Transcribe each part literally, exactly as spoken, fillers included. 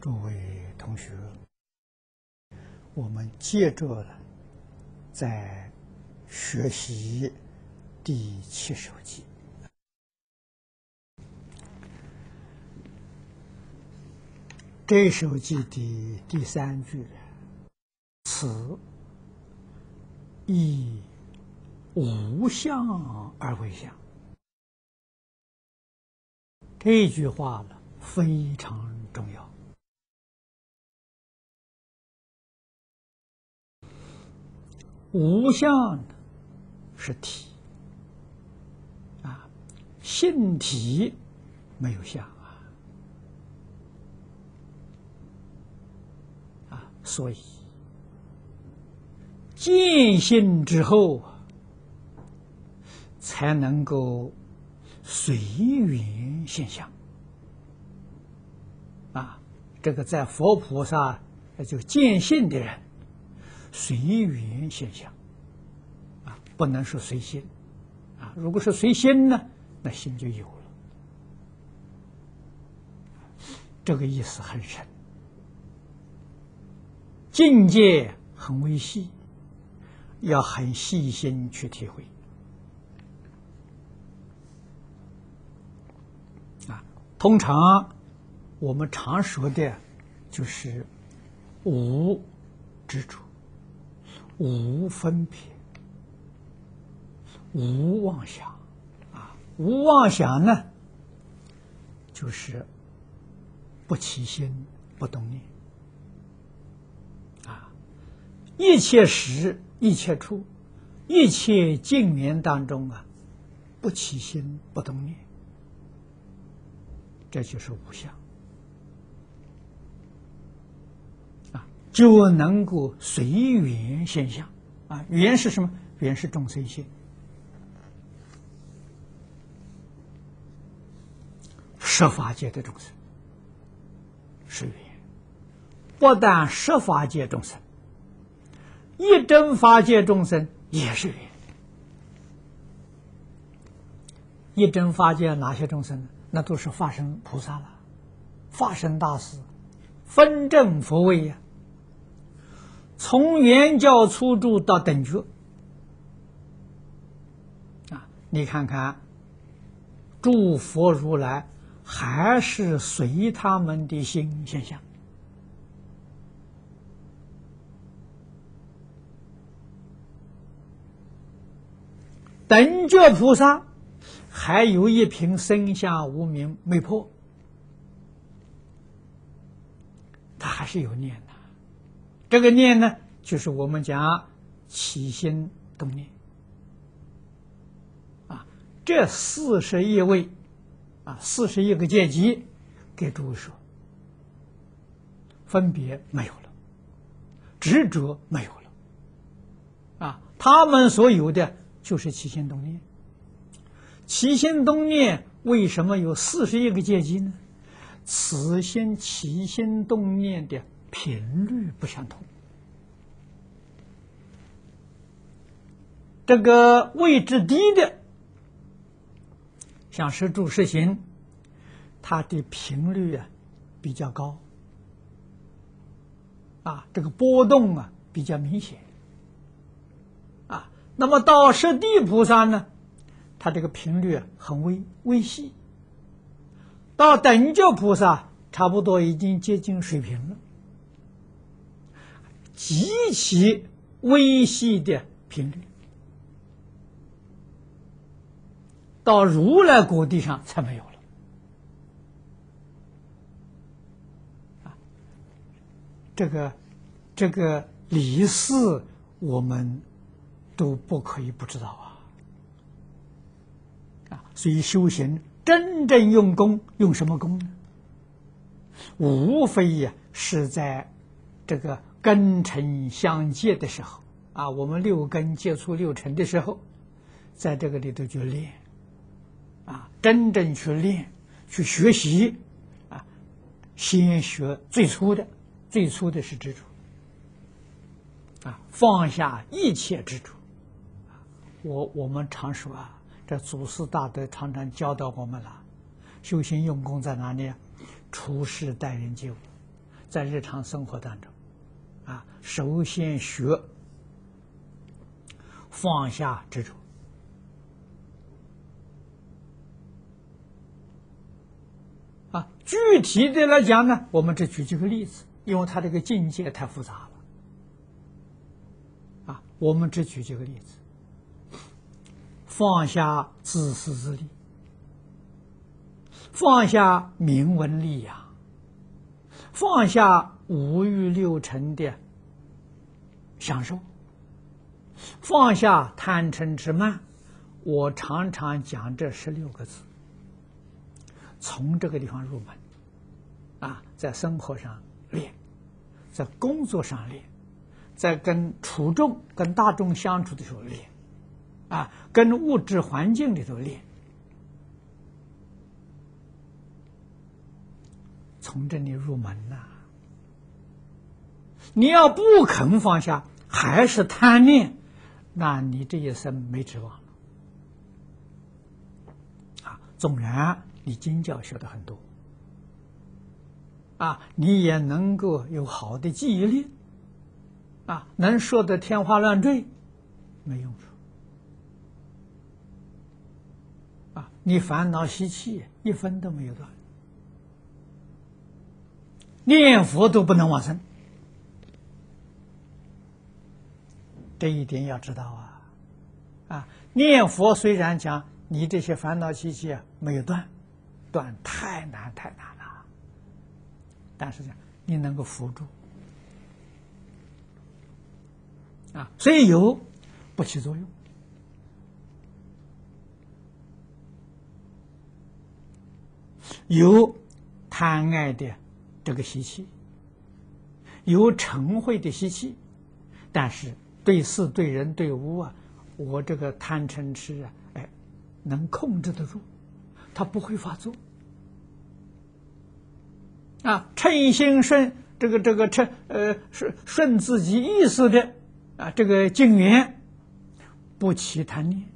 诸位同学，我们接着在学习第七首偈。这首偈的第三句，此以无相而为相。这句话呢非常重要。无相是体啊，性体没有相啊啊，所以见性之后才能够随缘现象啊。这个在佛菩萨就见性的人，随缘现象啊，不能说随心啊。如果是随心呢，那心就有了。这个意思很深，境界很微细，要很细心去体会啊。通常我们常说的就是无执着，无分别，无妄想啊。无妄想呢，就是不起心，不动念啊。一切时，一切处，一切境缘当中啊，不起心，不动念，这就是无相啊，就能够随缘现象啊。缘是什么？缘是众生性。十法界的众生是缘，不但十法界众生，一真法界众生也是缘。一真法界哪些众生呢？那都是法身菩萨了，法身大士，分正佛位呀、啊，从圆教初住到等觉啊，你看看诸佛如来还是随他们的心现象。等觉菩萨还有一品生相无明没破，他还是有念的。这个念呢，就是我们讲起心动念啊。这四十一位啊，四十一个阶级，给诸位说，分别没有了，执着没有了啊。他们所有的就是起心动念。起心动念为什么有四十一个阶级呢？此心起心动念的频率不相同。这个位置低的，像十住十行，它的频率啊比较高啊，这个波动啊比较明显啊。那么到十地菩萨呢，它这个频率很微微细，到等觉菩萨差不多已经接近水平了，极其微细的频率，到如来果地上才没有了啊。这个这个理事我们都不可以不知道啊。所以修行真正用功，用什么功呢？无非呀是在这个根尘相接的时候啊，我们六根接触六尘的时候，在这个里头去练啊，真正去练，去学习啊。先学最初的，最初的是执着啊，放下一切执着。我我们常说啊，这祖师大德常常教导我们了，修行用功在哪里啊？处事待人接物， 在日常生活当中，啊，首先学放下执着。啊，具体的来讲呢，我们只举几个例子，因为它这个境界太复杂了。啊，我们只举几个例子。放下自私自利，放下名闻利养，放下五欲六尘的享受，放下贪嗔痴慢。我常常讲这十六个字，从这个地方入门，啊，在生活上练，在工作上练，在跟处众、跟大众相处的时候练，啊，跟物质环境里头练，从这里入门呐、啊。你要不肯放下，还是贪念，那你这一生没指望了。啊，纵然你经教学的很多，啊，你也能够有好的记忆力，啊，能说得天花乱坠，没用处。啊，你烦恼习气一分都没有断，念佛都不能往生，这一点要知道啊！啊，念佛虽然讲你这些烦恼习气啊没有断，断太难太难了，但是讲你能够扶住啊，所以有不起作用。有贪爱的这个习气，有嗔恚的习气，但是对事对人对物啊，我这个贪嗔痴啊，哎，能控制得住，它不会发作啊。称心顺这个这个称呃顺顺自己意思的啊，这个境缘不起贪念。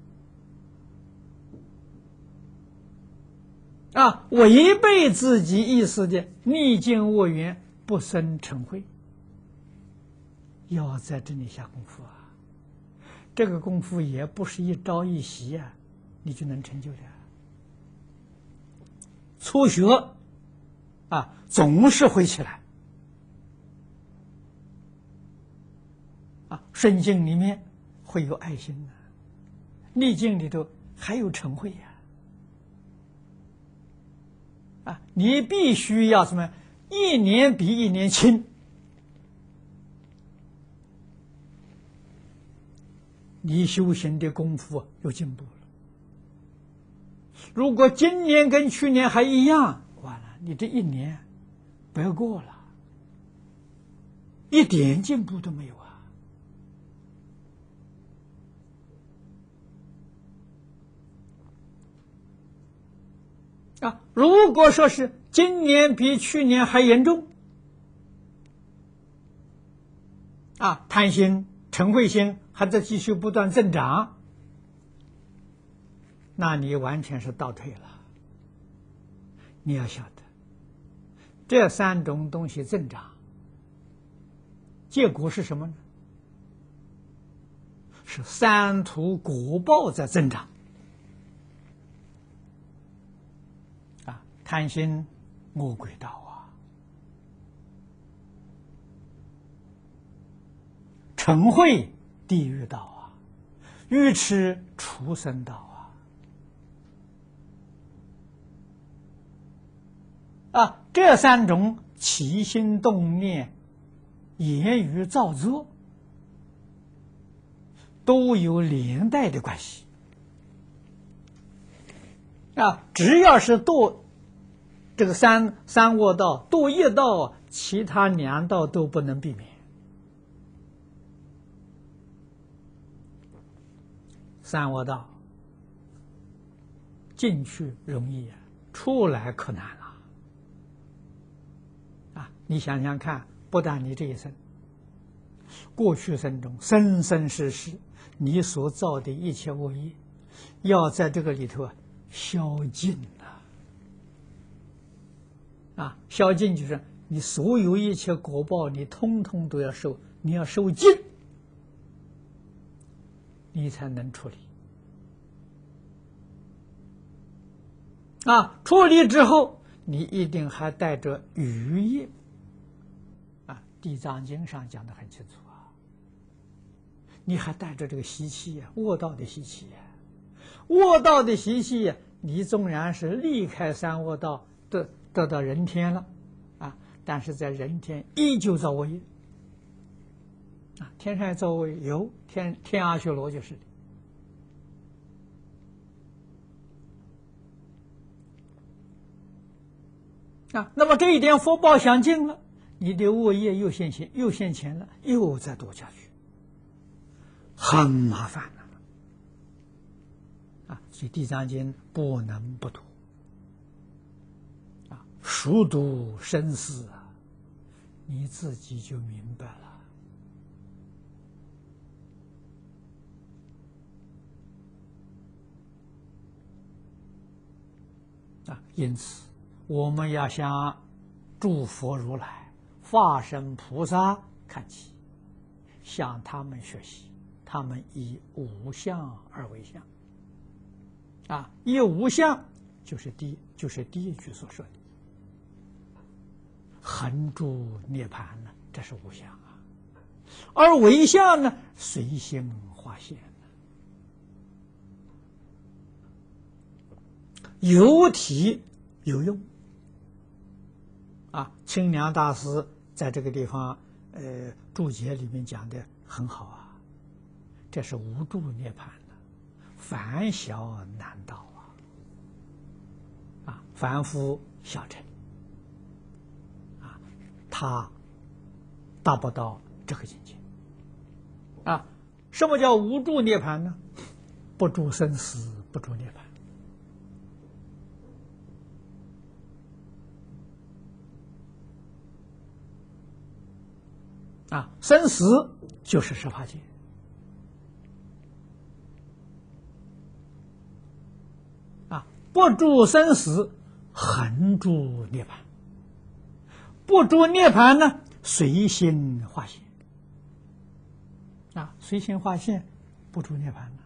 啊，违背自己意思的逆境恶缘，不生嗔恚，要在这里下功夫啊！这个功夫也不是一朝一夕啊，你就能成就的。初学啊，总是会起来啊，顺境里面会有爱心的、啊，逆境里头还有嗔恚呀。啊，你必须要什么？一年比一年轻，你修行的功夫有进步了。如果今年跟去年还一样，完了，你这一年不要过了，一点进步都没有啊！啊，如果说是今年比去年还严重，啊，贪心、嗔恚心还在继续不断增长，那你完全是倒退了。你要晓得，这三种东西增长，结果是什么呢？是三途果报在增长。贪心恶鬼道啊，嗔恚地狱道啊，愚痴畜生道啊，啊，这三种起心动念、言语造作，都有连带的关系啊，只要是堕这个三三恶道堕业道，其他两道都不能避免。三恶道进去容易啊，出来可难了啊！你想想看，不但你这一生，过去生中生生世世你所造的一切恶业，要在这个里头啊消尽啊！啊，消尽就是你所有一切果报，你通通都要受，你要受尽，你才能处理。啊，处理之后，你一定还带着余业。啊，《地藏经》上讲得很清楚啊，你还带着这个习气呀、啊，恶道的习气呀、啊，恶道的习气呀、啊，你纵然是离开三恶道，得得到人天了，啊，但是在人天依旧造恶业。啊，天上造恶业有，天天阿修罗就是的。啊，那么这一点福报享尽了，你的恶业又现前，又现前了，又再多下去，很麻烦了。啊，所以《地藏经》不能不读。啊，熟读生死啊，你自己就明白了。啊，因此。我们要向诸佛如来、化身菩萨看齐，向他们学习。他们以无相而为相，啊，以无相就是第就是第一句所说的恒住涅槃呢，这是无相啊。而为相呢，随心化现，有体有用。啊，清凉大师在这个地方，呃，注解里面讲的很好啊，这是无住涅槃的，凡小难到啊，啊，凡夫小乘，啊，他达不到这个境界，啊，什么叫无住涅槃呢？不住生死，不住涅槃。啊，生死就是十法界，啊，不住生死，恒住涅槃。不住涅槃呢，随心化现。啊，随心化现，不住涅槃呢。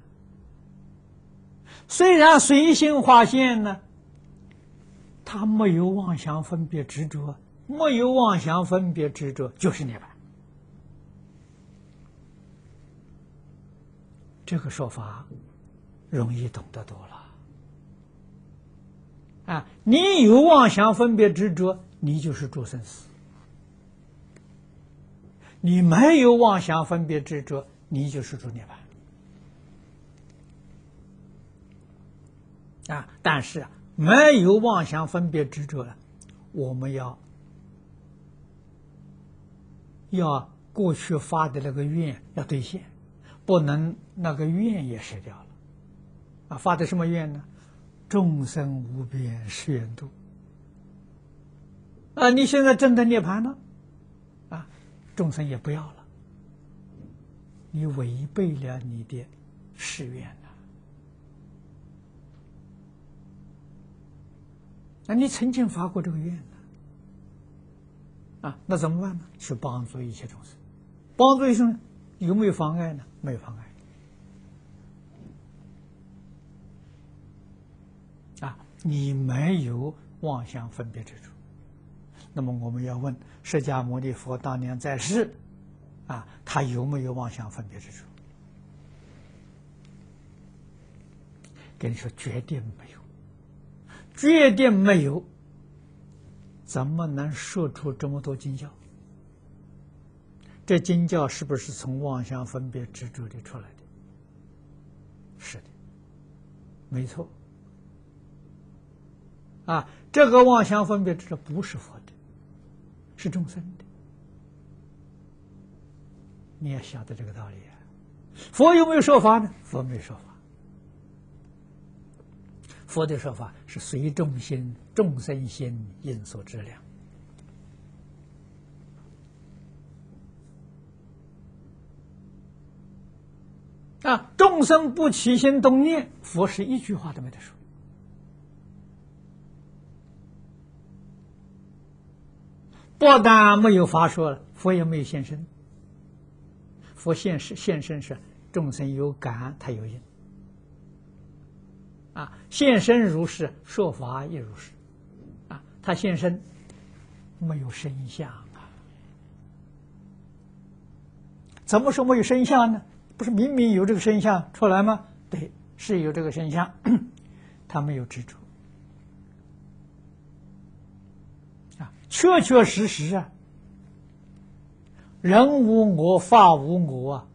虽然随心化现呢，他没有妄想分别执着，没有妄想分别执着就是涅槃。这个说法容易懂得多了啊！你有妄想分别执着，你就是住生死；你没有妄想分别执着，你就是住涅槃啊！但是没有妄想分别执着了，我们要要过去发的那个愿要兑现。不能那个愿也失掉了，啊，发的什么愿呢？众生无边誓愿度。啊，你现在证得涅槃了，啊，众生也不要了，你违背了你的誓愿了。那你曾经发过这个愿呢？啊，那怎么办呢？去帮助一切众生，帮助一切众生。有没有妨碍呢？没有妨碍。啊，你没有妄想分别执着。那么我们要问释迦牟尼佛当年在世，啊，他有没有妄想分别执着？跟你说，绝对没有，绝对没有。怎么能说出这么多经教？这经教是不是从妄想分别执着里出来的？是的，没错。啊，这个妄想分别执着不是佛的，是众生的。你也晓得这个道理啊。佛有没有说法呢？佛没有说法。佛的说法是随众心、众生心因所知量。啊，众生不起心动念，佛是一句话都没得说。 不但没有法说了，佛也没有现身。佛现世现身是众生有感，他有因。啊，现身如是，说法也如是。啊，他现身没有身相啊。怎么说没有身相呢？不是明明有这个身相出来吗？对，是有这个身相，他没有执着。啊，确确实实啊，人无我，法无我啊，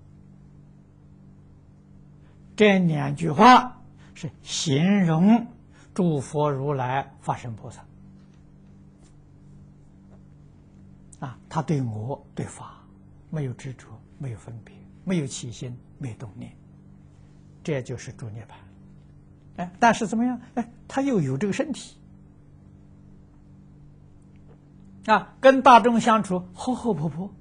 这两句话是形容诸佛如来、法身菩萨啊，他对我对法没有执着，没有分别，没有起心，没有动念，这就是诸涅槃。哎，但是怎么样？哎，他又有这个身体啊，跟大众相处活活泼泼，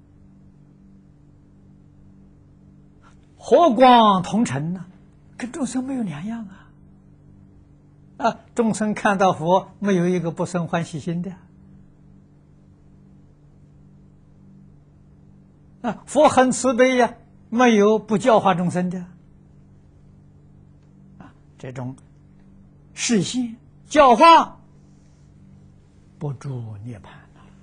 和光同尘呢，跟众生没有两样啊！啊，众生看到佛，没有一个不生欢喜心的啊！佛很慈悲呀，没有不教化众生的啊！这种示现教化，不住涅槃。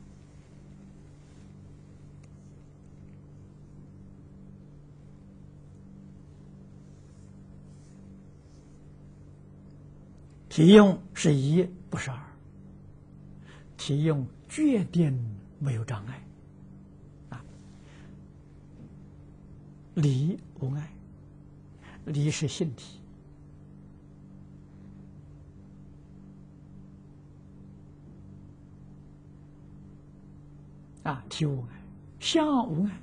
体用是一，不是二。体用决定没有障碍，啊，理无碍，理是性体，啊，体无碍，相无碍，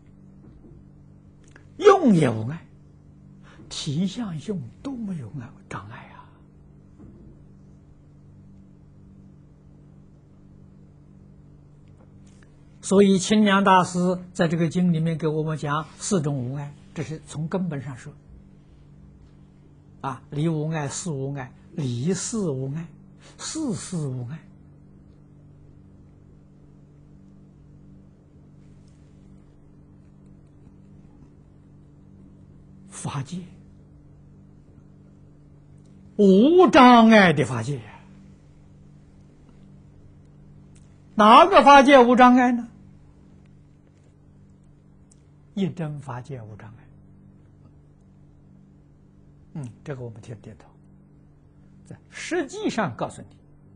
用也无碍，体相用都没有障碍啊。所以清凉大师在这个经里面给我们讲四种无碍，这是从根本上说啊，理无碍，事无碍，理事无碍，事事无碍。法界无障碍的法界，哪个法界无障碍呢？一真法界无障碍。嗯，这个我们听点头。实际上告诉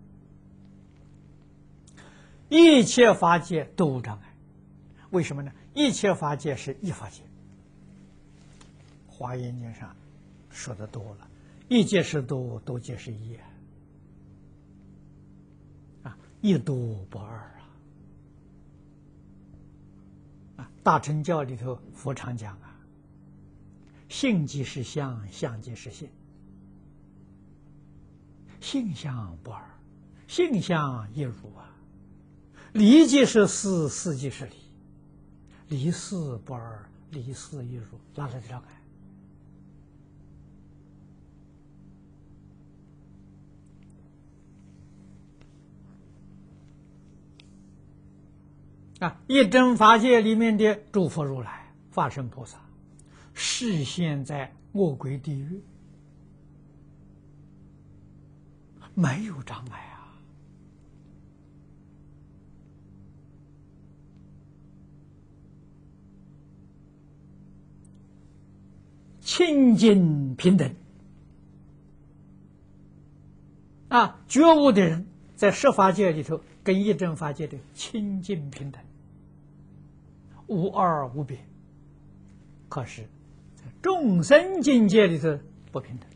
你，一切法界都无障碍。为什么呢？一切法界是一法界。华严经上说的多了，一界是多，多界是一啊，一多不二啊。啊，大乘教里头佛常讲啊，性即是相，相即是性，性相不二，性相一如啊。理即是事，事即是理，理事不二，理事一如，哪来的障碍？啊，一真法界里面的诸佛如来、法身菩萨，示现在恶鬼地狱，没有障碍啊！清净平等啊，觉悟的人在十法界里头，跟一真法界的清净平等。无二无别，可是，在众生境界里头不平等。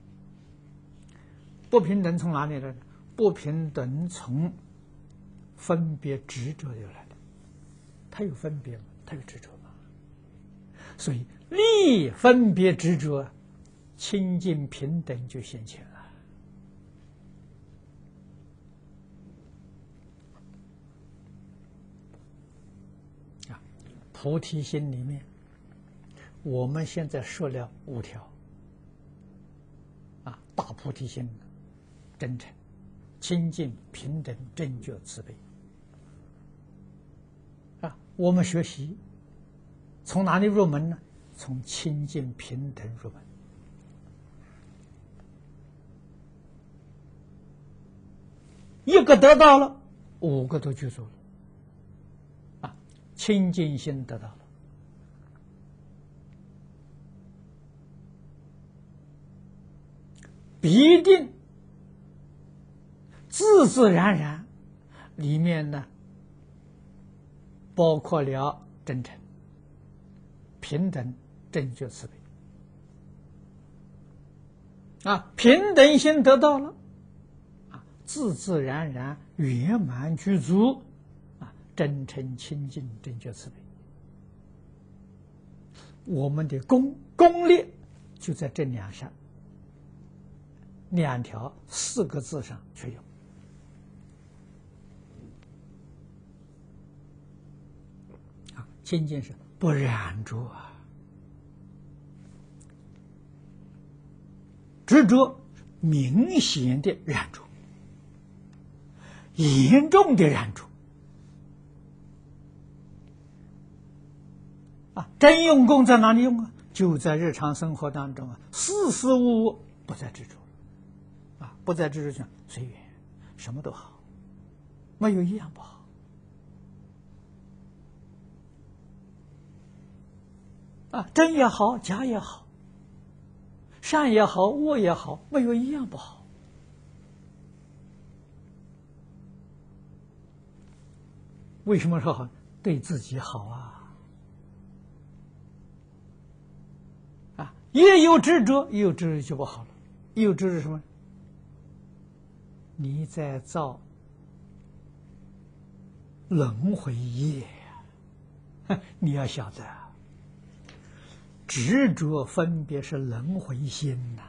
不平等从哪里来的？不平等从分别执着而来的。他有分别吗？他有执着吗？所以离分别执着，清净平等就现前了。菩提心里面，我们现在说了五条啊，大菩提心，真诚、清净、平等、正觉、慈悲我们学习从哪里入门呢？从清净平等入门。一个得到了，五个都具足了。啊，清净心得到了，必定自自然然里面呢，包括了真诚、平等、正觉、慈悲。啊，平等心得到了，啊，自自然然圆满具足，啊，真诚、清净、正觉、慈悲。我们的功功力就在这两上，两条四个字上去用。啊，清净是不染着啊。执着明显的染着，严重的染着。啊，真用功在哪里用啊？就在日常生活当中啊，事事物物不再执着了，啊，不再执着讲随缘，什么都好，没有一样不好。啊，真也好，假也好。善也好，恶也好，没有一样不好。为什么说好？对自己好啊！啊，也有执着，也有执着就不好了。也有执着什么？你在造轮回业呀！你要晓得。执着分别是轮回心呐、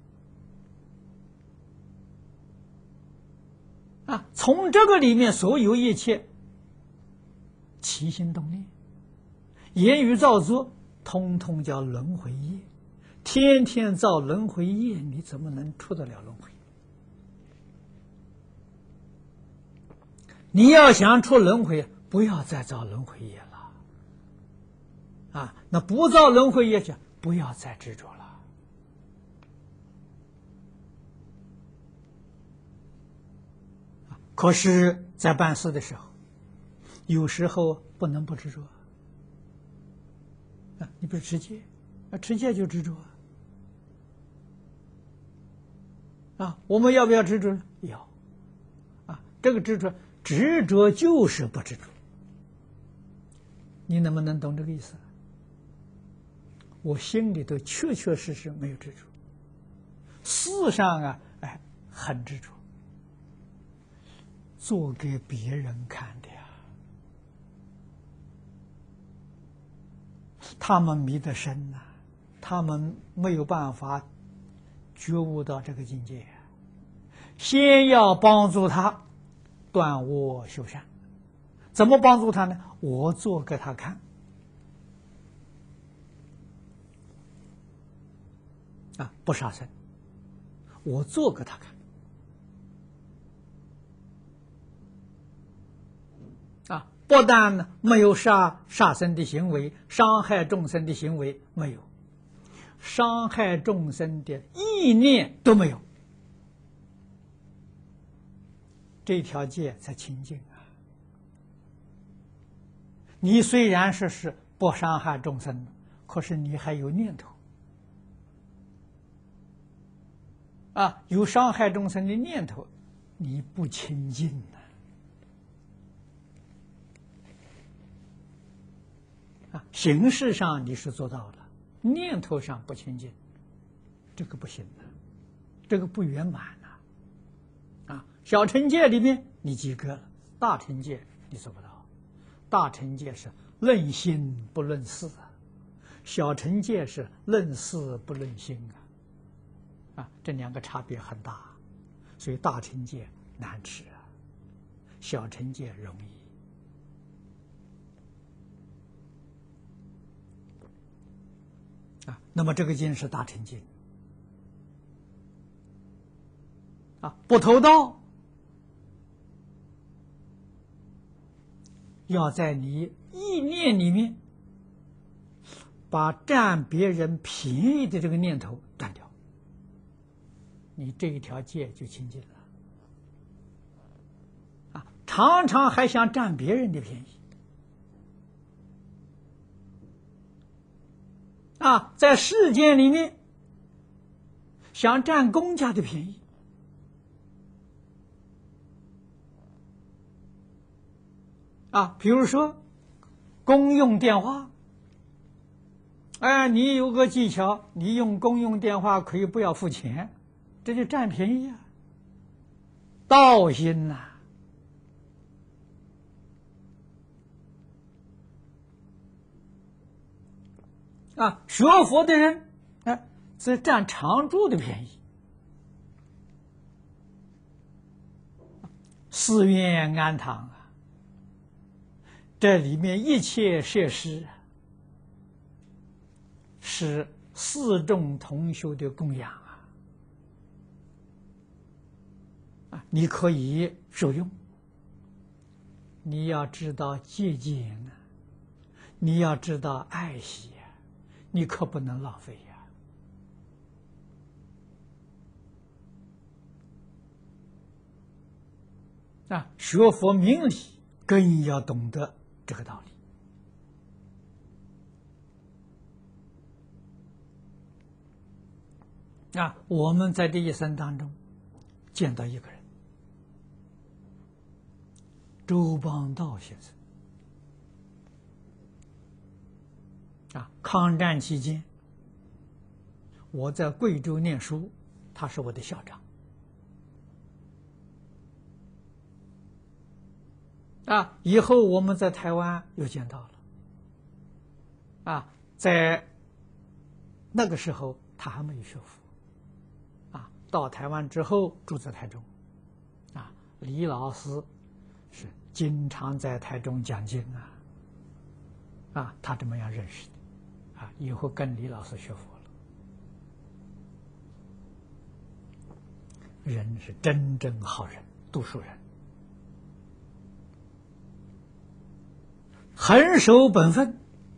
啊，啊，从这个里面所有一切起心动念、言语造作，通通叫轮回业。天天造轮回业，你怎么能出得了轮回？你要想出轮回，不要再造轮回业了。啊，那不造轮回业，就不要再执着了。可是，在办事的时候，有时候不能不执着。啊，你比如持戒，啊，持戒就执着。啊，我们要不要执着呢？要。啊，这个执着，执着就是不执着。你能不能懂这个意思？我心里头确确实实没有执着，事上啊，哎，很执着，做给别人看的呀。他们迷得深呐、啊，他们没有办法觉悟到这个境界，先要帮助他断恶修善。怎么帮助他呢？我做给他看。啊，不杀生，我做给他看。啊，不但呢没有杀杀生的行为，伤害众生的行为没有，伤害众生的意念都没有，这条戒才清净啊！你虽然说是不伤害众生，可是你还有念头。啊，有伤害众生的念头，你不清净呐！啊，形式上你是做到了，念头上不清净，这个不行的，这个不圆满呐！啊，小乘戒里面你及格了，大乘戒你做不到。大乘戒是论心不论事啊，小乘戒是论事不论心啊。啊，这两个差别很大，所以大乘戒难持啊，小乘戒容易。啊，那么这个经是大乘经。啊，不偷盗， 要在你意念里面把占别人便宜的这个念头断掉，你这一条戒就清净了。啊，常常还想占别人的便宜，啊，在世间里面想占公家的便宜，啊，比如说公用电话，哎，你有个技巧，你用公用电话可以不要付钱，这就占便宜啊，盗心呐、啊！啊，学佛的人，哎，则占常住的便宜，寺院庵堂啊，这里面一切设施是四众同修的供养啊，啊，你可以受用，你要知道节俭啊，你要知道爱惜啊，你可不能浪费呀！啊，学佛明理更要懂得这个道理。啊，我们在这一生当中见到一个人，周邦道先生。啊，抗战期间，我在贵州念书，他是我的校长。啊，以后我们在台湾又见到了。啊，在那个时候他还没有学佛。啊，到台湾之后住在台中。啊，李老师是经常在台中讲经啊。啊，他这么样认识的。啊，以后跟李老师学佛了。人是真正好人，读书人，很守本分，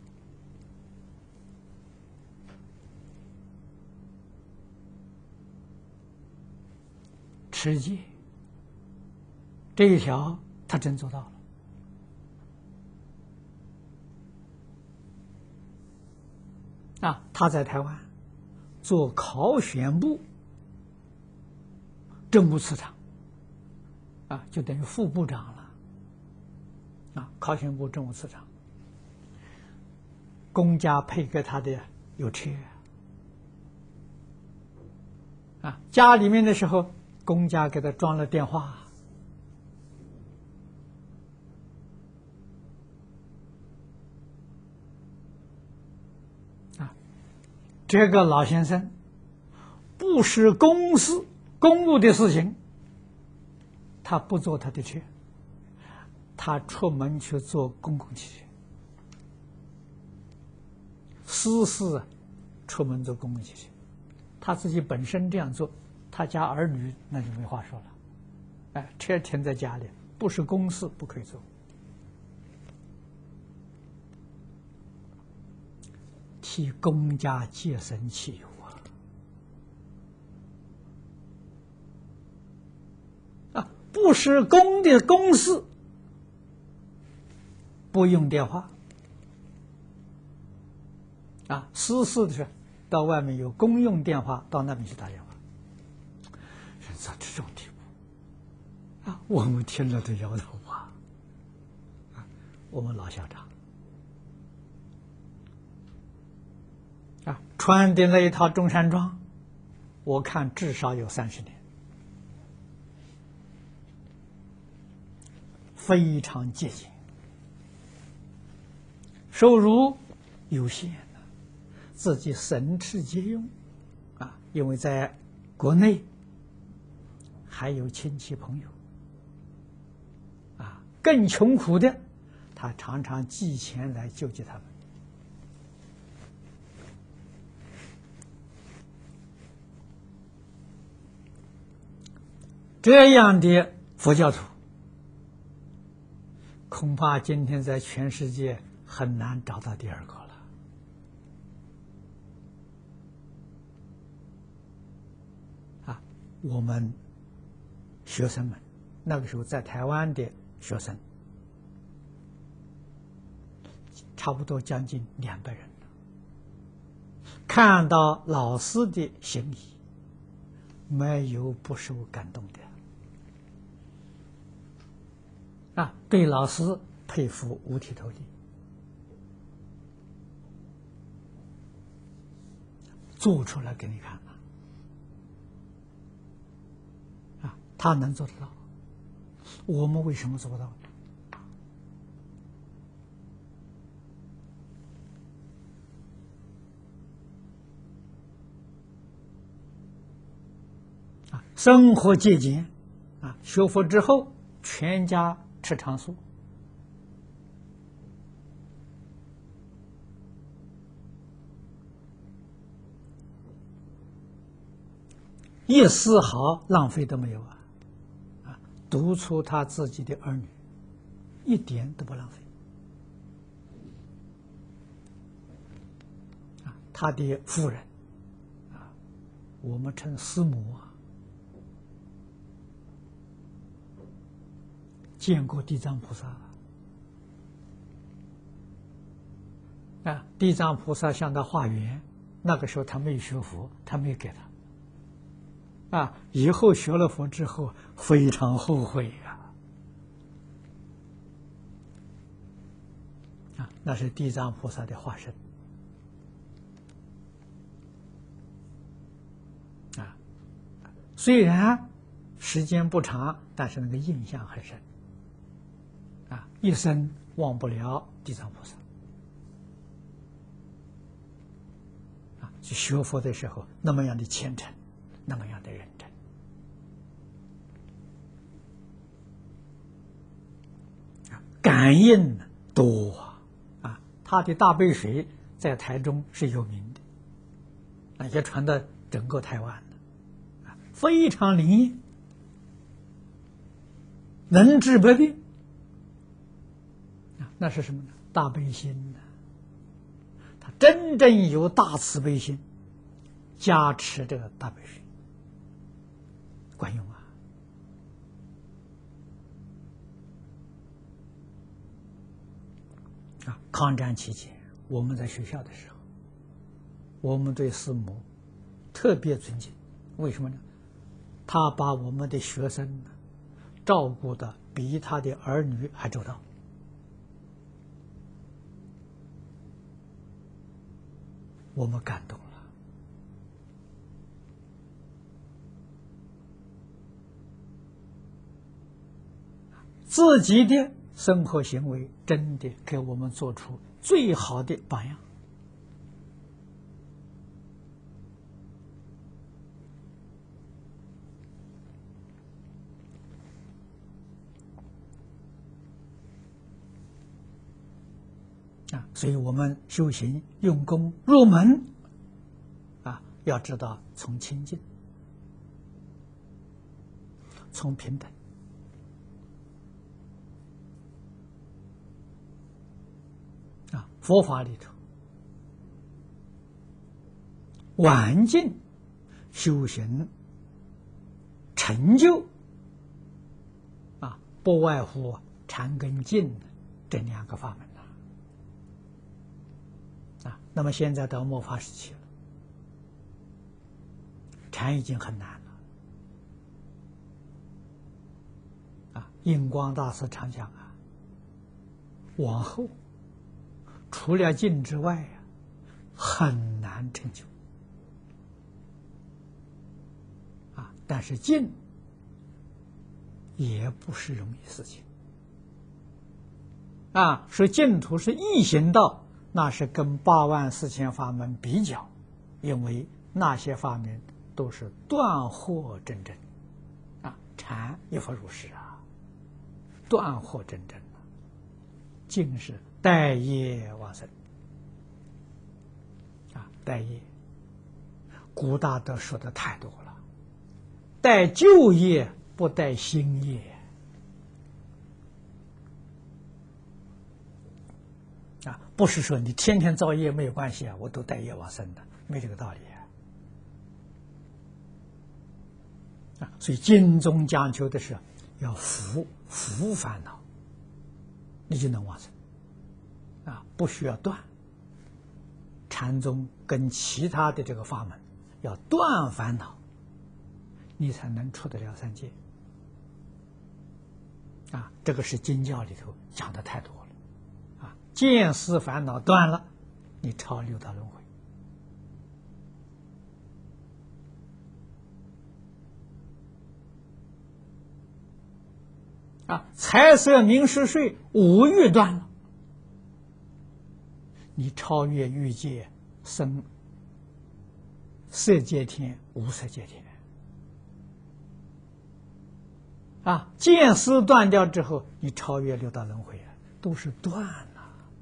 持戒这一条他真做到了。啊，他在台湾做考选部政务次长，啊，就等于副部长了。啊，考选部政务次长，公家配给他的有车，啊，家里面的时候，公家给他装了电话。这个老先生不是公事公务的事情，他不坐他的车，他出门去坐公共汽车。私事出门坐公共汽车，他自己本身这样做，他家儿女那就没话说了。哎，车停在家里，不是公事不可以坐。替公家节省汽油啊！啊，不是公的公事，不用电话啊。私事的时候，到外面有公用电话，到那边去打电话。人到这种地步啊，我们听了都摇头啊！啊，我们老校长。啊，穿的那一套中山装，我看至少有三十年，非常节俭，收入有限的，自己省吃俭用，啊，因为在国内还有亲戚朋友，啊，更穷苦的，他常常寄钱来救济他们。这样的佛教徒， 恐怕今天在全世界很难找到第二个了。啊，我们学生们那个时候在台湾的学生，差不多将近两百人了，看到老师的行仪，没有不受感动的。啊，对老师佩服五体投地，做出来给你看了。啊，他能做得到，我们为什么做不到呢？啊，生活节俭，啊，学佛之后，全家吃长素。一丝毫浪费都没有啊！啊，督促他自己的儿女，一点都不浪费。啊，他的夫人，啊，我们称师母啊，见过地藏菩萨啊，地藏菩萨向他化缘，那个时候他没有学佛，他没有给他。啊！以后学了佛之后，非常后悔呀！啊，那是地藏菩萨的化身啊。虽然时间不长，但是那个印象很深啊，一生忘不了地藏菩萨啊。去学佛的时候，那么样的虔诚。那么样的认真啊，感应多啊！他的大悲水在台中是有名的，啊，也传到整个台湾的，啊，非常灵验，能治百病啊！那是什么呢？大悲心呢？他真正有大慈悲心，加持这个大悲水。管用啊！啊，抗战期间，我们在学校的时候，我们对师母特别尊敬。为什么呢？他把我们的学生照顾的比他的儿女还周到。我们感动了。自己的生活行为真的给我们做出最好的榜样啊！所以我们修行用功入门啊，要知道从清净，从平等。啊，佛法里头，晚境修行成就啊，不外乎禅跟净这两个法门呐。啊，那么现在到末法时期了，禅已经很难了。啊，印光大师常讲啊，往后。除了静之外呀、啊，很难成就啊！但是静也不是容易事情啊。说净土是易行道，那是跟八万四千法门比较，因为那些法门都是断惑真真啊，禅亦复如是啊，断惑真真啊，净是待业往生啊，待业，古大德说的太多了，待旧业不待新业不是说你天天造业没有关系啊，我都带业往生的，没这个道理啊。啊，所以经中讲究的是要伏伏烦恼，你就能往生啊，不需要断。禅宗跟其他的这个法门要断烦恼，你才能出得了三界啊。这个是经教里头讲的太多了啊。见思烦恼断了，你超六道轮回啊。财色名食睡五欲断了，你超越欲界，生色界天、无色界天啊。见思断掉之后，你超越六道轮回啊，都是断了。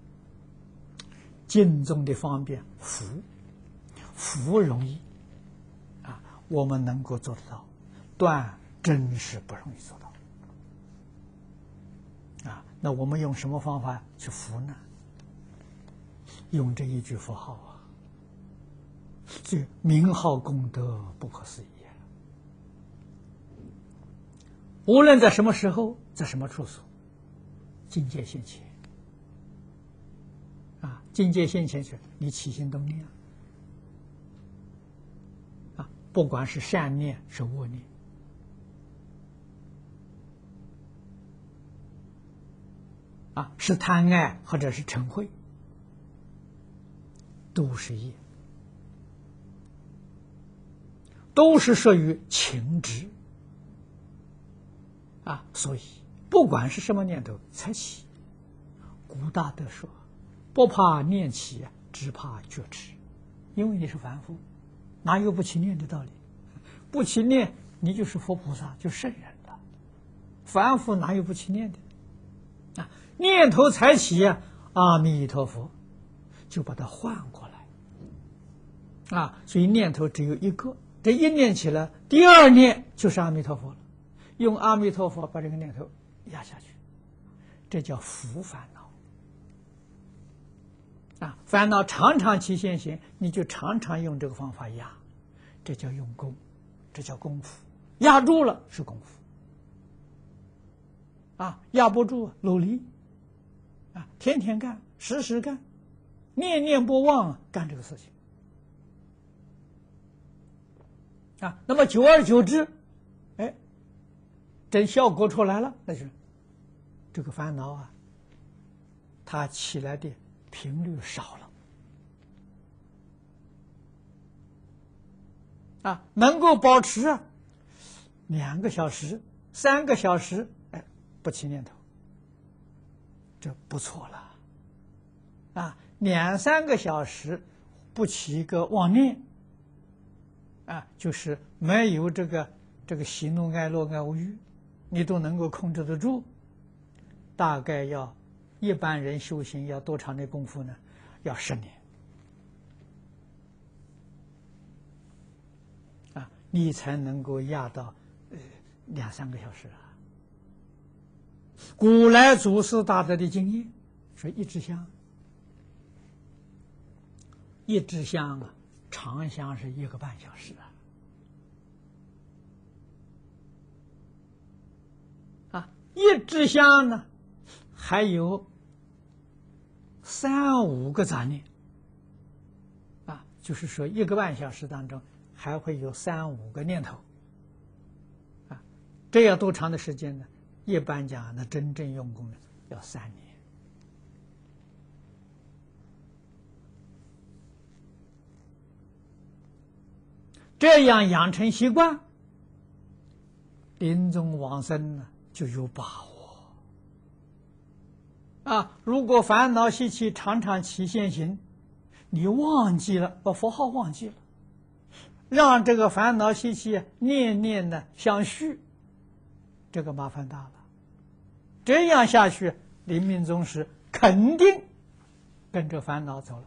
经中的方便，福福容易啊，我们能够做得到，断真是不容易做到啊。那我们用什么方法去福呢？用这一句佛号啊，这名号功德不可思议啊！无论在什么时候，在什么处所，境界现前啊！境界现前时，你起心动念啊，不管是善念是恶念啊，是贪爱或者是嗔恚，都是业，都是属于情执啊。所以不管是什么念头才起，古大德说，不怕念起，只怕觉迟。因为你是凡夫，哪有不起念的道理？不起念，你就是佛菩萨，就圣人了。凡夫哪有不起念的啊？念头才起啊，阿弥陀佛就把它换过来啊。所以念头只有一个，这一念起来，第二念就是阿弥陀佛了，用阿弥陀佛把这个念头压下去，这叫伏烦恼啊。烦恼常常起现行，你就常常用这个方法压，这叫用功，这叫功夫。压住了是功夫啊，压不住努力啊，天天干，时时干，念念不忘干这个事情啊。那么久而久之，哎，真效果出来了，那就是这个烦恼啊，它起来的频率少了啊，能够保持啊两个小时、三个小时，哎，不起念头，这不错了啊。两三个小时不起一个妄念啊，就是没有这个这个喜怒哀乐爱恶欲，你都能够控制得住。大概要一般人修行要多长的功夫呢？要十年啊，你才能够压到呃两三个小时啊。古来祖师大德的经验说，一支香，一支香啊，长香是一个半小时啊，啊，一支香呢，还有三五个杂念啊，就是说一个半小时当中还会有三五个念头啊，这要多长的时间呢？一般讲，那真正用功呢，要三年。这样养成习惯，临终往生呢就有把握啊。如果烦恼习气常常起现行，你忘记了，把佛号忘记了，让这个烦恼习气念念的相续，这个麻烦大了。这样下去，临命终时肯定跟着烦恼走了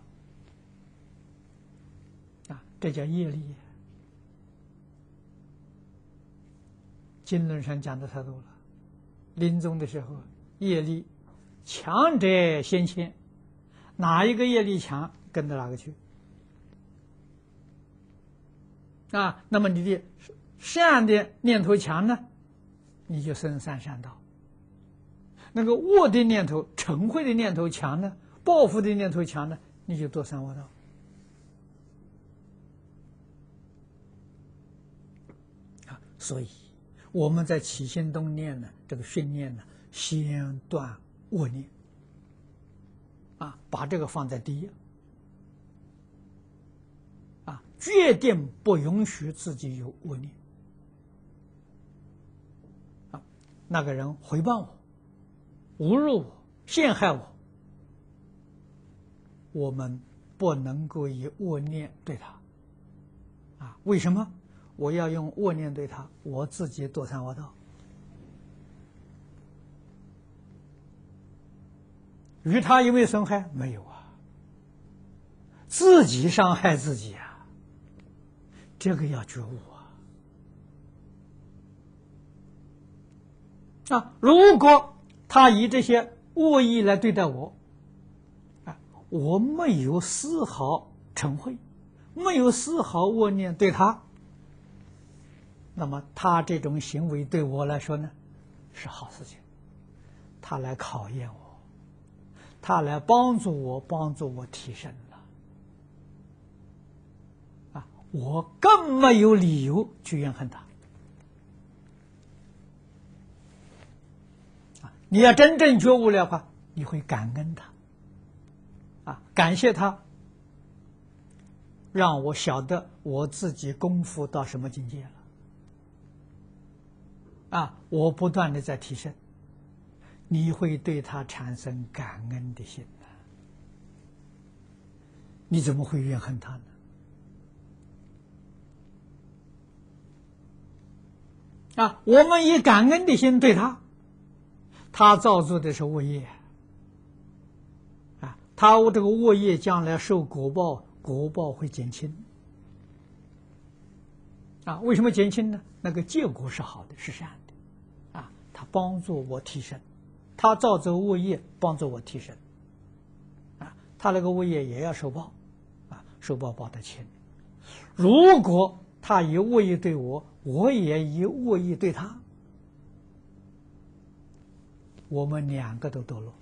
啊，这叫业力。经论上讲的太多了，临终的时候，业力强者先迁， 哪一个业力强，跟着哪个去。啊，那么你的善的念头强呢，你就生三善道；那个恶的念头、嗔恚的念头强呢，报复的念头强呢，你就堕三恶道。啊，所以我们在起心动念呢，这个训练呢，先断恶念。啊，把这个放在第一。啊，决定不允许自己有恶念。啊，那个人回报我、侮辱我、陷害我，我们不能够以恶念对他。啊，为什么？我要用恶念对他，我自己堕三恶道。与他有没有损害？没有啊，自己伤害自己啊。这个要觉悟啊！啊，如果他以这些恶意来对待我，啊，我没有丝毫嗔恚，没有丝毫恶念对他，那么他这种行为对我来说呢，是好事情。他来考验我，他来帮助我，帮助我提升。我更没有理由去怨恨他。啊，你要真正觉悟的话，你会感恩他，啊，感谢他，让我晓得我自己功夫到什么境界了。啊，我不断的在提升，你会对他产生感恩的心呢？你怎么会怨恨他呢？啊，我们以感恩的心对他，他造作的是恶业，啊，他这个恶业将来受果报，果报会减轻。啊，为什么减轻呢？那个结果是好的，是善的，啊，他帮助我提升，他造作恶业帮助我提升，啊，他那个恶业也要受报，啊，受报报得轻。如果他以恶意对我，我也以恶意对他，我们两个都堕落。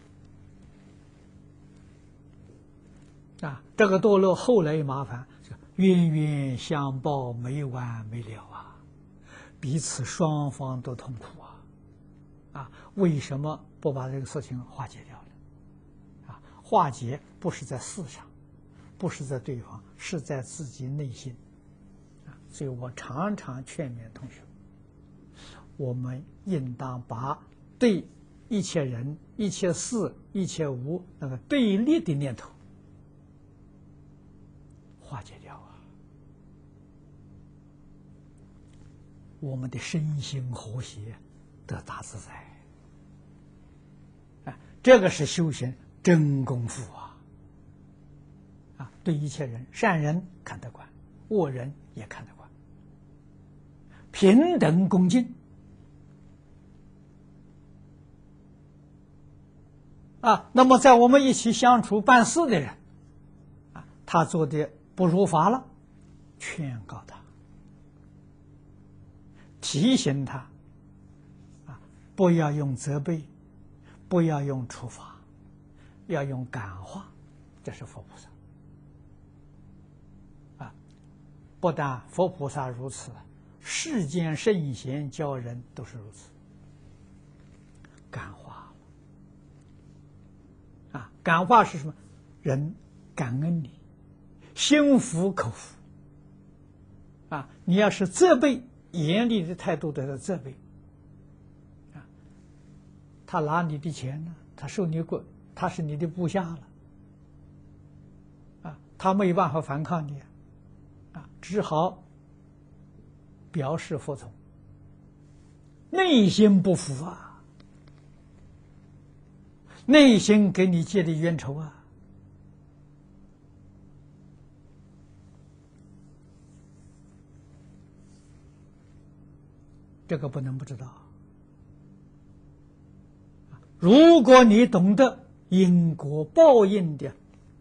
啊，这个堕落后来麻烦，冤冤相报没完没了啊，彼此双方都痛苦啊！啊，为什么不把这个事情化解掉呢？啊，化解不是在事上，不是在对方，是在自己内心。所以我常常劝勉同学，我们应当把对一切人、一切事、一切物那个对立的念头化解掉啊，我们的身心和谐，得大自在。啊，这个是修行真功夫啊！啊，对一切人，善人看得惯，恶人也看得惯。平等恭敬啊，那么在我们一起相处办事的人，啊，他做的不如法了，劝告他，提醒他，啊，不要用责备，不要用处罚，要用感化，这是佛菩萨。啊，不但佛菩萨如此，世间圣贤教人都是如此，感化啊，感化是什么？人感恩你，心服口服啊。你要是责备，严厉的态度对他责备啊，他拿你的钱呢，他受你过，他是你的部下了啊，他没有办法反抗你啊，只好表示服从，内心不服啊，内心给你结的冤仇啊，这个不能不知道。如果你懂得因果报应的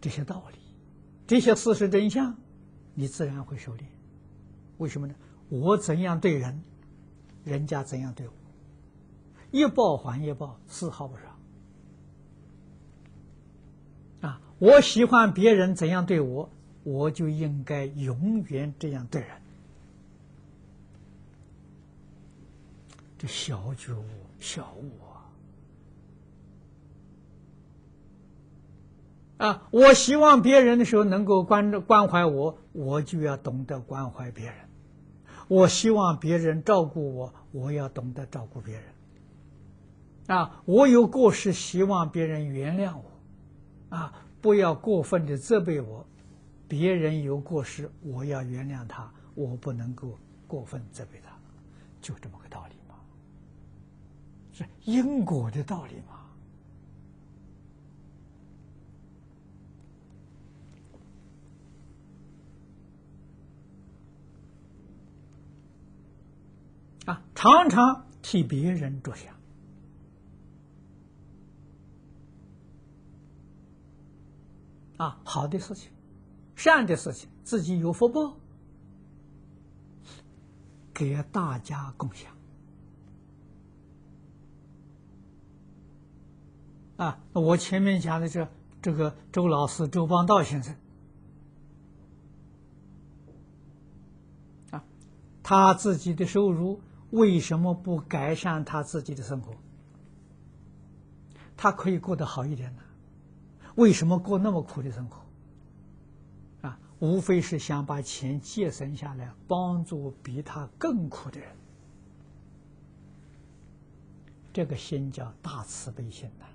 这些道理，这些事实真相，你自然会收敛。为什么呢？我怎样对人，人家怎样对我，一报还一报，丝毫不少。啊，我喜欢别人怎样对我，我就应该永远这样对人。这小觉悟、小悟啊！啊，我希望别人的时候能够关关怀我，我就要懂得关怀别人；我希望别人照顾我，我要懂得照顾别人。啊，我有过失，希望别人原谅我，啊，不要过分的责备我；别人有过失，我要原谅他，我不能够过分责备他，就这么个道理嘛，是因果的道理嘛。啊，常常替别人着想。啊，好的事情，善的事情，自己有福报，给大家共享。啊，我前面讲的这这个周老师周邦道先生，啊，他自己的收入为什么不改善他自己的生活？他可以过得好一点呢？为什么过那么苦的生活？啊，无非是想把钱节省下来，帮助比他更苦的人。这个心叫大慈悲心呐。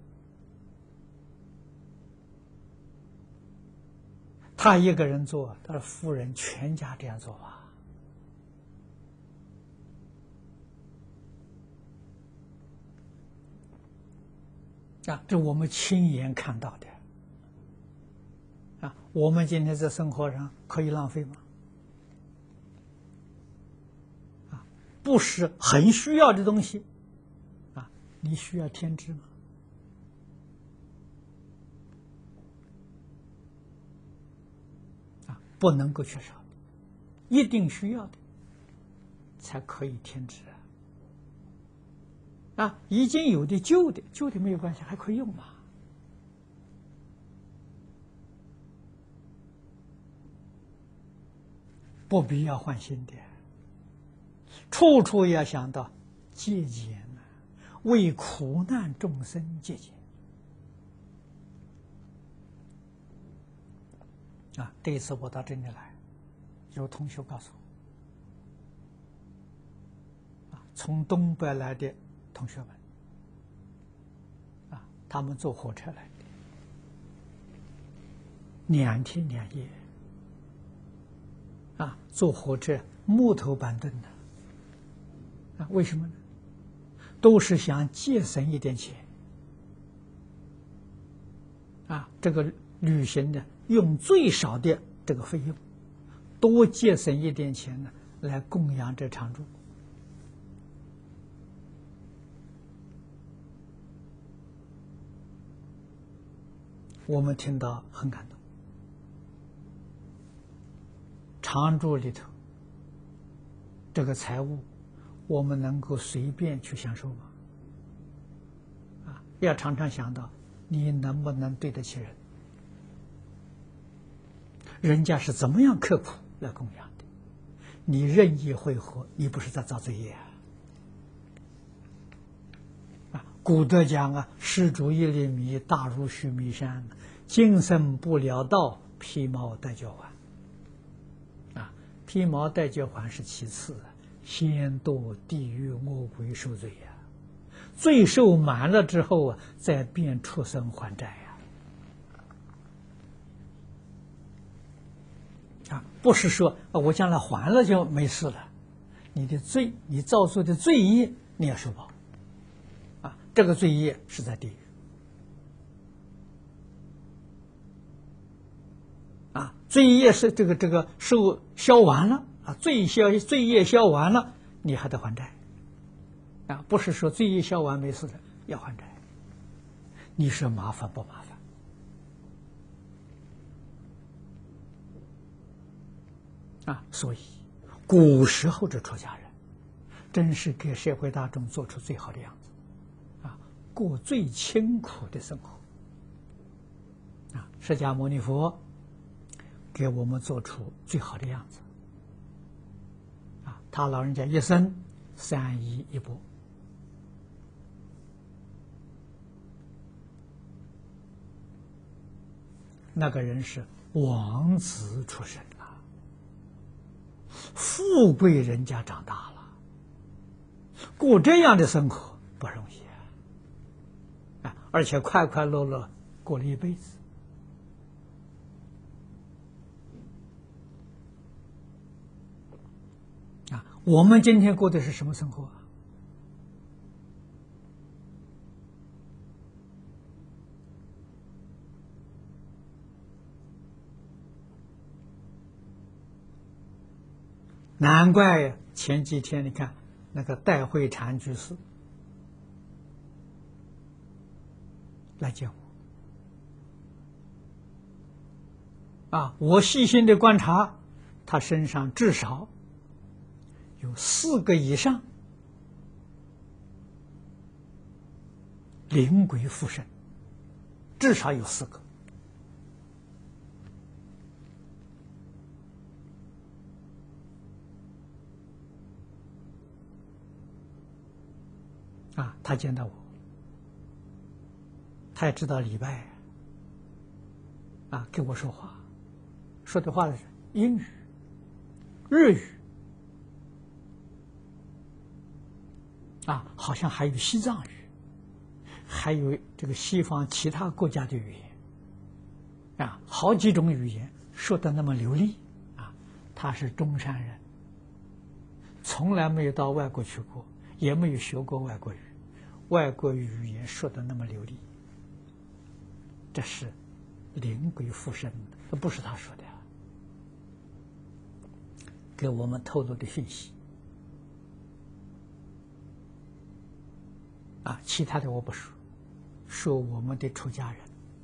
他一个人做，他的夫人全家这样做吧。啊，这我们亲眼看到的。啊，我们今天在生活上可以浪费吗？啊，不是很需要的东西，啊，你需要添置吗？啊，不能够缺少的，一定需要的才可以添置啊。啊，已经有的旧的，旧的没有关系，还可以用嘛。不必要换新的，处处要想到节俭呐，为苦难众生节俭。啊，这一次我到这里来，有同学告诉我，啊，从东北来的同学们，啊，他们坐火车来的，两天两夜，啊，坐火车木头板凳的，啊，为什么呢？都是想节省一点钱，啊，这个旅行呢，用最少的这个费用，多节省一点钱呢，来供养这常住。我们听到很感动。常住里头，这个财物，我们能够随便去享受吗？啊，要常常想到，你能不能对得起人？人家是怎么样刻苦来供养的？你任意挥霍，你不是在造罪业啊？啊，古德讲啊，施主一粒米，大如须弥山；今生不了道，披毛戴角还。啊，披毛戴角还是其次，先堕地狱恶鬼受罪呀、啊。罪受满了之后啊，再变畜生还债呀、啊。啊，不是说啊，我将来还了就没事了，你的罪，你造作的罪业，你要受报。啊，这个罪业是在地狱。啊，罪业是这个这个受消完了啊，罪消罪业消完了，你还得还债。啊，不是说罪业消完没事的要还债。你说麻烦不麻烦？ 啊，所以古时候的出家人，真是给社会大众做出最好的样子，啊，过最清苦的生活。啊，释迦牟尼佛给我们做出最好的样子。啊，他老人家一生三衣一钵。那个人是王子出身了，富贵人家长大了，过这样的生活不容易啊！啊，而且快快乐乐过了一辈子。啊，我们今天过的是什么生活啊？难怪前几天你看那个戴慧禅居士来见我，啊，我细心的观察，他身上至少有四个以上灵鬼附身，至少有四个。啊，他见到我，他也知道礼拜，啊，跟我说话，说的话是英语、日语，啊，好像还有西藏语，还有这个西方其他国家的语言，啊，好几种语言说的那么流利，啊，他是中山人，从来没有到外国去过，也没有学过外国语。外国语言说的那么流利，这是灵鬼附身的，不是他说的，给我们透露的信息。啊，其他的我不说，说我们的出家人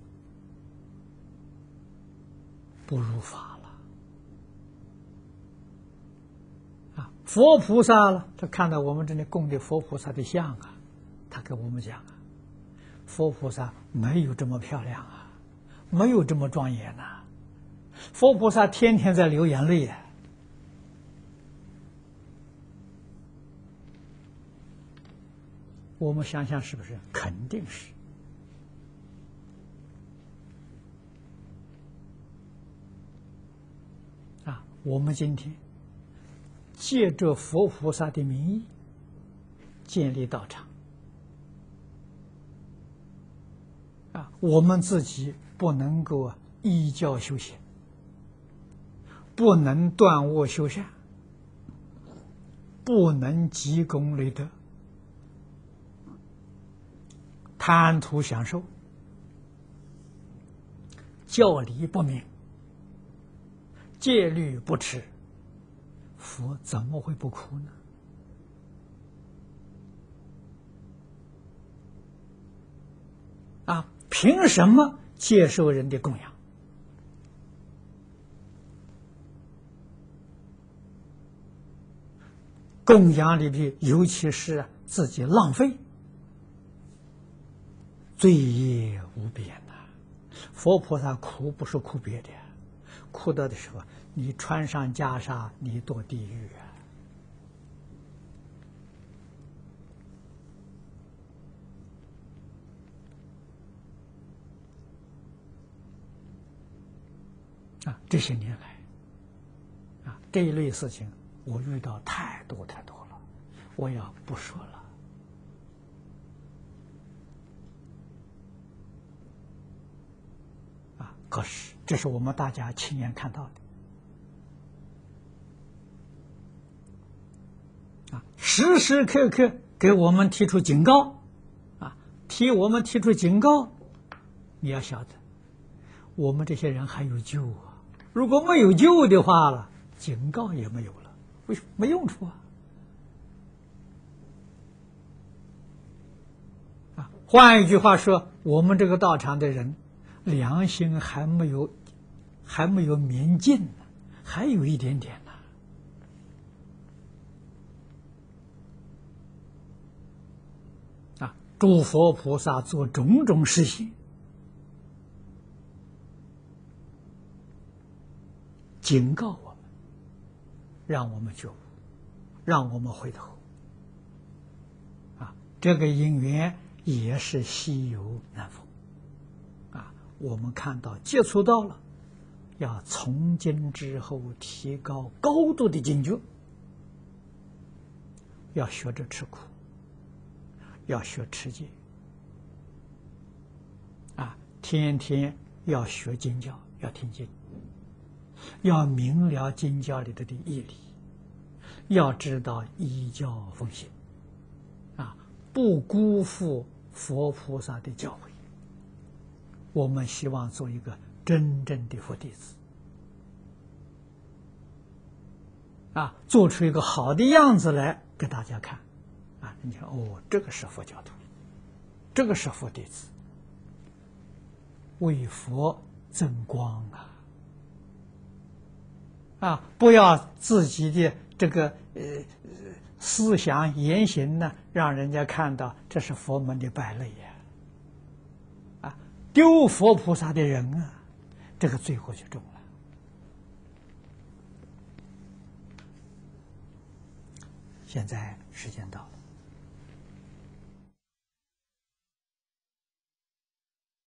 不如法了。啊，佛菩萨了，他看到我们这里供的佛菩萨的像啊。他跟我们讲啊，佛菩萨没有这么漂亮啊，没有这么庄严呐、啊。佛菩萨天天在流眼泪啊。我们想想是不是？肯定是。啊，我们今天借着佛菩萨的名义建立道场。啊，我们自己不能够依教修行，不能断恶修善，不能积功累德，贪图享受，教理不明，戒律不持，佛怎么会不苦呢？啊，凭什么接受人的供养？供养里边，尤其是自己浪费，罪业无边呐、啊！佛菩萨苦不是苦别的，苦到的时候，你穿上袈裟，你堕地狱啊！啊，这些年来，啊，这一类事情我遇到太多太多了，我要不说了。啊，可是这是我们大家亲眼看到的，啊，时时刻刻给我们提出警告，啊，替我们提出警告，你要晓得，我们这些人还有救啊！如果没有救的话了，警告也没有了，为什么没用处啊？啊，换一句话说，我们这个道场的人良心还没有还没有明净呢，还有一点点呢。 诸佛菩萨做种种事情，警告我们，让我们觉悟，让我们回头。啊，这个因缘也是稀有难逢。啊，我们看到接触到了，要从今之后提高高度的警觉，要学着吃苦，要学持戒。啊，天天要学经教，要听经，要明了经教里的的义理，要知道依教奉行，啊，不辜负佛菩萨的教诲。我们希望做一个真正的佛弟子，啊，做出一个好的样子来给大家看，啊，你看哦，这个是佛教徒，这个是佛弟子，为佛增光啊！啊，不要自己的这个呃思想言行呢，让人家看到这是佛门的败类呀！啊，丢佛菩萨的人啊，这个罪过就重了。现在时间到了。